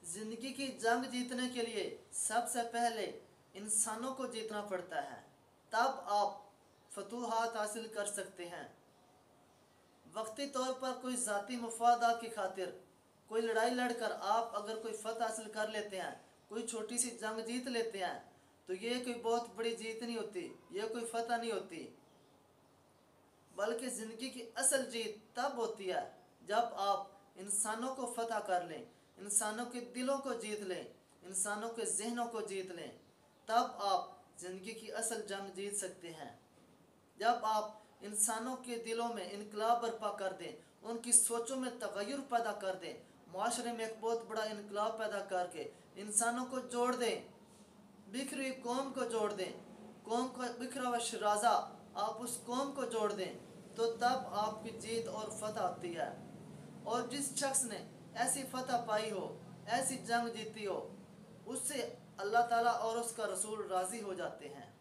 ज़िंदगी की जंग जीतने के लिए सबसे पहले इंसानों को जीतना पड़ता है, तब आप फतूहात हासिल कर सकते हैं। वक्ती तौर पर कोई ज़ाती मफादात की खातिर कोई लड़ाई लड़कर आप अगर कोई फतह हासिल कर लेते हैं, कोई छोटी सी जंग जीत लेते हैं, तो ये कोई बहुत बड़ी जीत नहीं होती, ये कोई फतह नहीं होती। बल्कि ज़िंदगी की असल जीत तब होती है जब आप इंसानों को फतह कर लें, इंसानों के दिलों को जीत लें, इंसानों के जहनों को जीत लें, तब आप ज़िंदगी की असल जंग जीत सकते हैं। जब आप इंसानों के दिलों में इनकलाब बर्पा कर दें, उनकी सोचों में तगय्युर पैदा कर दें, माशरे में एक बहुत बड़ा इनकलाब पैदा करके इंसानों को जोड़ दें, बिखरी हुई कौम को जोड़ दें, कौम का बिखरा हुआ शराजा आप उस कौम को जोड़ दें, तो तब आपकी जीत और फतह आती है। और जिस शख्स ने ऐसी फतह पाई हो, ऐसी जंग जीती हो, उससे अल्लाह ताला और उसका रसूल राज़ी हो जाते हैं।